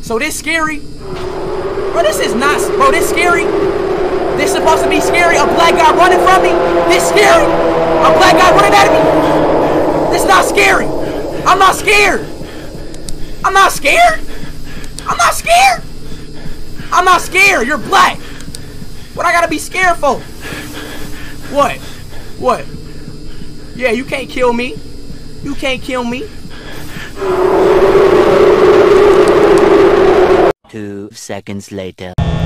So this scary? Bro, this is not, bro, this scary? This supposed to be scary? A black guy running from me? This scary? A black guy running at me? This not scary. I'm not scared. I'm not scared. I'm not scared. I'm not scared. You're black. What I gotta be scared for? What? What? Yeah, you can't kill me. You can't kill me. 2 seconds later.